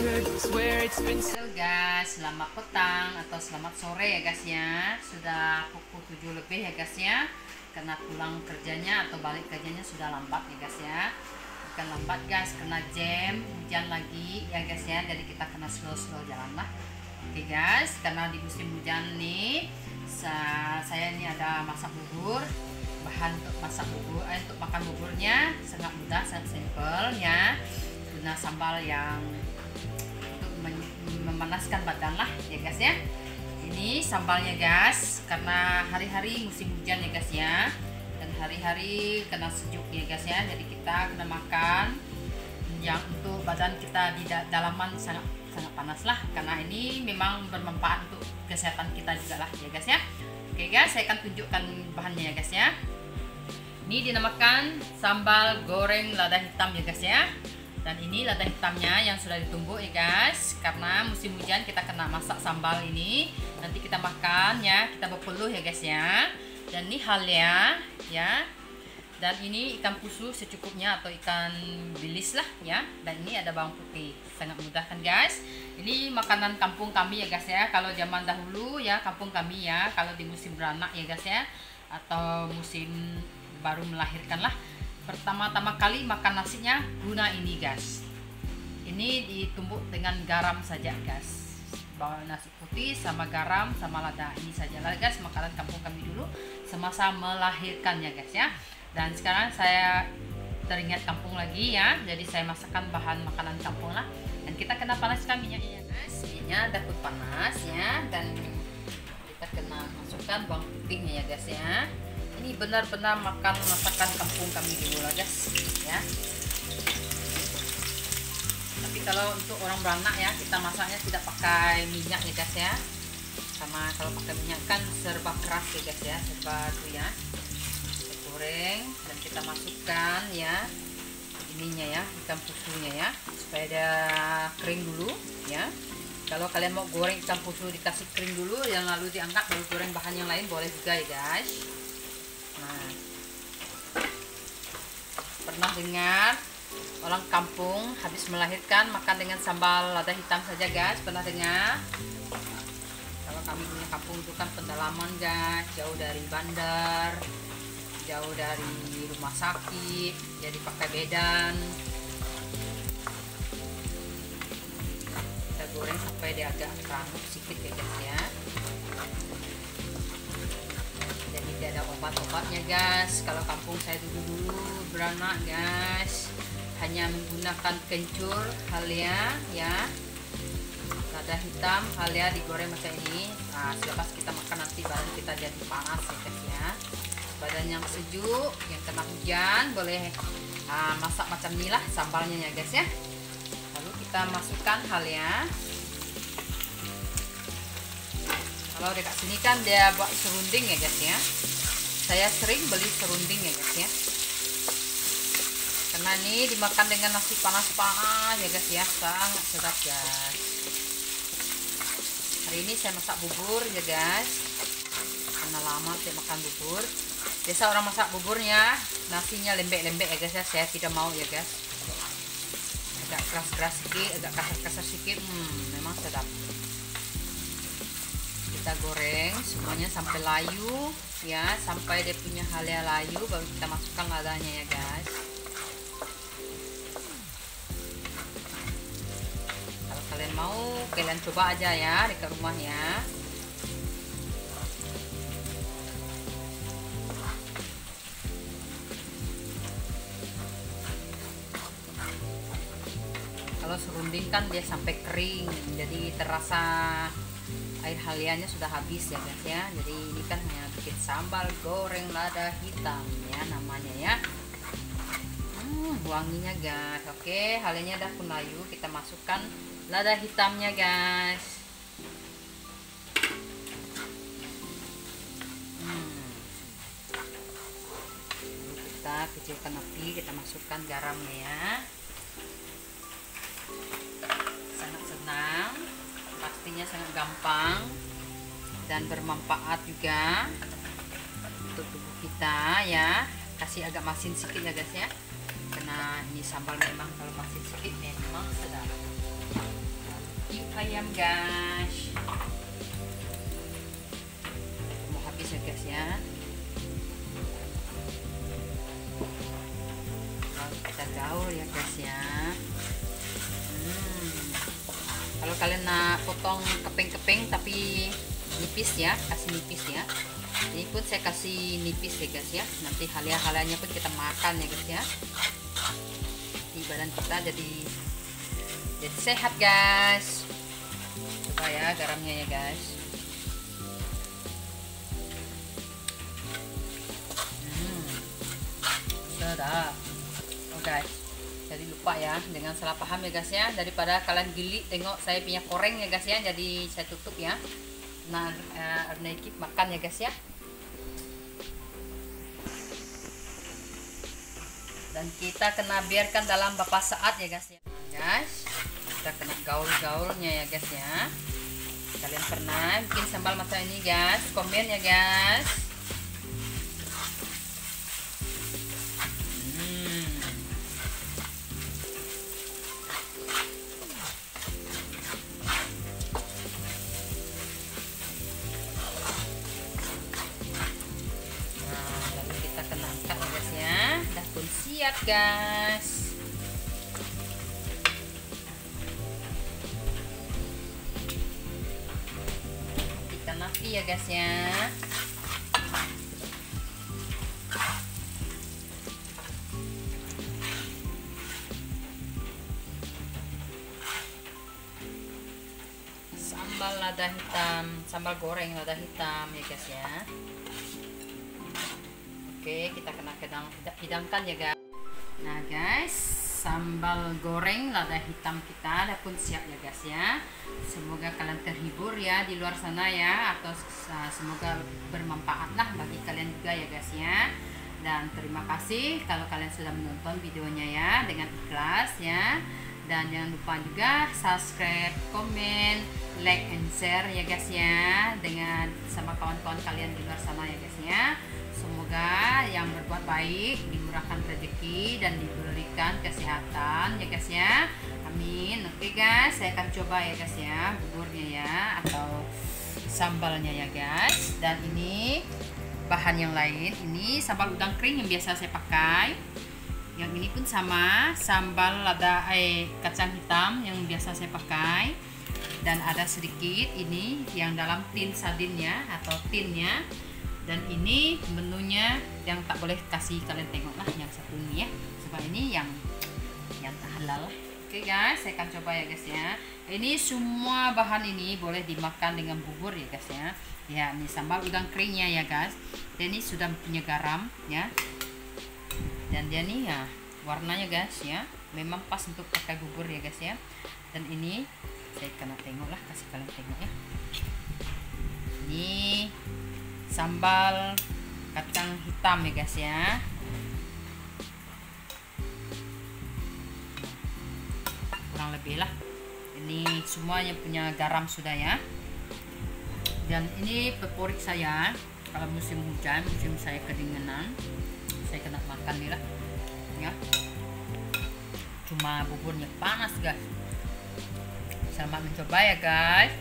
Halo guys, selamat petang atau selamat sore ya guys ya. Sudah pukul 7 lebih ya guys ya. Karena pulang kerjanya atau balik kerjanya sudah lambat ya guys ya. Bukan lambat guys, kena jam, hujan lagi ya guys ya. Jadi kita kena slow-slow jalan lah. Oke guys, karena di musim hujan nih, saya ini ada masak bubur. Bahan untuk masak bubur, untuk makan buburnya sangat mudah, sangat simple ya. Guna sambal yang memanaskan badan lah ya guys ya. Ini sambalnya guys, karena hari-hari musim hujan ya guys ya, dan hari-hari kena sejuk ya guys ya, jadi kita kena makan yang untuk badan kita di dalaman sangat panas lah, karena ini memang bermanfaat untuk kesehatan kita juga lah ya guys ya. Oke guys, saya akan tunjukkan bahannya ya guys ya. Ini dinamakan sambal goreng lada hitam ya guys ya. Dan ini lada hitamnya yang sudah ditumbuk ya guys, karena musim hujan kita kena masak sambal ini, nanti kita makan ya, kita berpeluh ya guys ya. Dan ini halnya ya, dan ini ikan pusu secukupnya atau ikan bilis lah ya. Dan ini ada bawang putih, sangat mudah kan guys. Ini makanan kampung kami ya guys ya, kalau zaman dahulu ya, kampung kami ya, kalau di musim beranak ya guys ya, atau musim baru melahirkan lah, pertama-tama kali makan nasinya guna ini guys. Ini ditumbuk dengan garam saja guys, bawa nasi putih sama garam sama lada, ini saja lah guys makanan kampung kami dulu semasa melahirkannya guys ya. Dan sekarang saya teringat kampung lagi ya, jadi saya masakkan bahan makanan kampung lah. Dan kita kena panaskan minyaknya guys, minyaknya dapat panas ya, dan kita kena masukkan bawang putihnya ya guys ya. Ini benar-benar makan masakan kampung kami dulu lah guys ya. Tapi kalau untuk orang beranak ya, kita masaknya tidak pakai minyak ya guys ya, sama kalau pakai minyak kan serba keras ya guys ya, serba itu ya. Kita goreng dan kita masukkan ya ininya ya, ikan pusunya ya, supaya dia kering dulu ya. Kalau kalian mau goreng ikan pusu dikasih kering dulu, yang lalu diangkat baru goreng bahan yang lain boleh juga ya guys. Nah, pernah dengar orang kampung habis melahirkan makan dengan sambal lada hitam saja guys? Pernah dengar? Kalau kami punya kampung itu kan pendalaman guys, jauh dari bandar, jauh dari rumah sakit, jadi pakai bedan. Kita goreng sampai dia agak rangup sedikit ya guys ya. Jadi tidak ada obat-obatnya guys. Kalau kampung saya dulu beranak guys, hanya menggunakan kencur halia ya, lada hitam halia digoreng macam ini. Nah, selepas kita makan nanti badan kita jadi panas ya guys ya. Badan yang sejuk, yang kena hujan boleh masak macam inilah sambalnya ya guys ya. Lalu kita masukkan halia. Kalau dekat sini kan dia buat serunding ya guys ya. Saya sering beli serunding ya guys ya, karena ini dimakan dengan nasi panas-panas ya guys ya, sangat sedap guys. Hari ini saya masak bubur ya guys, karena lama saya makan bubur. Biasa orang masak buburnya nasinya lembek-lembek ya guys ya, saya tidak mau ya guys, agak keras-keras sedikit, agak kasar-kasar sedikit, memang sedap. Kita goreng semuanya sampai layu ya, sampai dia punya halia layu, baru kita masukkan ladanya ya guys. Kalau kalian mau, kalian coba aja ya dekat rumah ya. Kalau serunding kan dia sampai kering, jadi terasa air halianya sudah habis ya guys ya. Jadi ini kan hanya bikin sambal goreng lada hitam ya namanya ya. Wanginya guys. Oke, halianya udah pun layu, kita masukkan lada hitamnya guys. Lalu kita kecilkan api, kita masukkan garamnya ya. Sangat senang, pastinya sangat gampang dan bermanfaat juga untuk tubuh kita ya. Kasih agak masin sedikit ya guys ya, karena ini sambal memang kalau masin sedikit memang sedap. barbecue ayam guys. Mau habis ya guys ya. Kita gaul ya guys ya. Kalau kalian nak potong keping-keping tapi nipis ya, kasih nipis ya. Ini pun saya kasih nipis ya guys ya. Nanti halia-halianya pun kita makan ya guys ya. Di badan kita jadi sehat guys. Coba ya garamnya ya guys. Sedap. Oh guys, jadi lupa ya, dengan salah paham ya guys ya, daripada kalian geli tengok saya punya koreng ya guys ya, jadi saya tutup ya. Nah, Arnaikip makan ya guys ya. Dan kita kena biarkan dalam beberapa saat ya guys ya. Guys, kita kena gaul-gaulnya ya guys ya. Kalian pernah bikin sambal macam ini guys? Komen ya guys. Siap guys. Ikan api ya guys ya. Sambal lada hitam, sambal goreng lada hitam ya guys ya. Oke, kita kena hidangkan ya guys. Nah guys, sambal goreng lada hitam kita udah pun siap ya guys ya. Semoga kalian terhibur ya di luar sana ya, atau semoga bermanfaat lah bagi kalian juga ya guys ya. Dan terima kasih kalau kalian sudah menonton videonya ya dengan ikhlas ya. Dan jangan lupa juga subscribe, komen, like and share ya guys ya, dengan sama kawan-kawan kalian di luar sana ya guys ya. Semoga yang berbuat baik dimurahkan rezeki dan diberikan kesehatan ya guys ya. Amin. Oke guys, saya akan coba ya guys ya buburnya ya, atau sambalnya ya guys. Dan ini bahan yang lain, ini sambal udang kering yang biasa saya pakai. Yang ini pun sama, sambal lada kacang hitam yang biasa saya pakai. Dan ada sedikit ini yang dalam tin sardinnya atau tinnya. Dan ini menunya yang tak boleh kasih kalian tengok lah, yang satu ini ya, sebab ini yang halal. Oke guys, saya akan coba ya guys ya. Ini semua bahan ini boleh dimakan dengan bubur ya guys ya. Ya, ini sambal udang keringnya ya guys. Dan ini sudah punya garam ya. Dan dia nih ya warnanya guys ya, memang pas untuk pakai bubur ya guys ya. Dan ini saya kena tengok lah, kasih kalian tengok ya. Ini sambal kacang hitam ya guys ya. Kurang lebih lah. Ini semuanya punya garam sudah ya. Dan ini favorit saya kalau musim hujan, musim saya kedinginan, saya kena makan nih lah ya. Cuma buburnya panas guys. Selamat mencoba ya guys.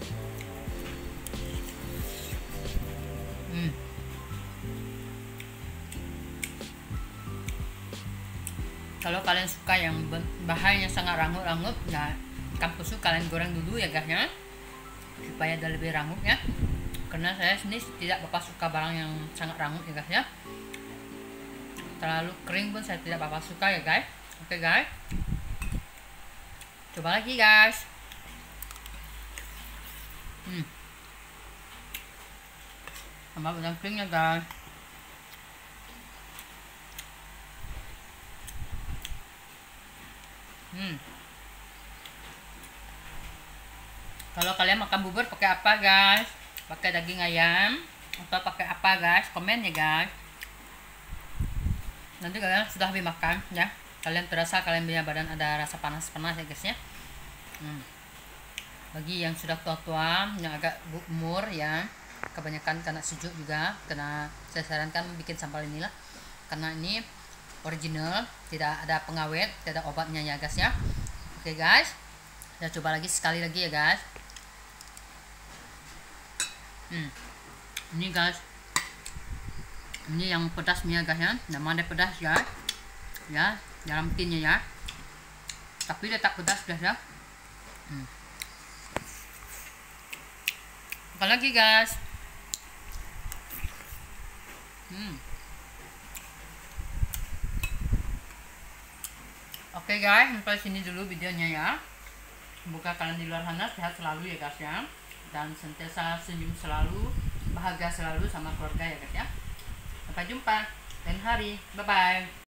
Kalau kalian suka yang bahannya sangat rangut-rangut, nah kampusnya kalian goreng dulu ya guys ya, supaya ada lebih rangut ya. Karena saya sendiri tidak suka barang yang sangat rangut ya guys ya. Terlalu kering pun saya tidak suka ya guys. Oke guys, coba lagi guys. Sambal udang keringnya guys. Kalau kalian makan bubur pakai apa guys? Pakai daging ayam atau pakai apa guys? Komen ya guys. Nanti kalian sudah habis makan ya, kalian terasa kalian punya badan ada rasa panas-panas ya guys ya. Bagi yang sudah tua-tua, yang agak umur ya, kebanyakan kena sejuk juga, saya sarankan bikin sambal inilah, karena ini original, tidak ada pengawet, tidak ada obatnya ya guys ya. Oke guys, Kita coba lagi sekali lagi ya guys. Ini guys, ini yang pedasnya guys ya, nama ada pedas ya dalam tinnya ya, tapi dia tak pedas guys ya. Apalagi guys. Oke guys, sampai sini dulu videonya ya. Semoga kalian di luar sana sehat selalu ya guys ya, dan sentiasa senyum selalu, bahagia selalu sama keluarga ya guys ya. Sampai jumpa lain hari, bye bye.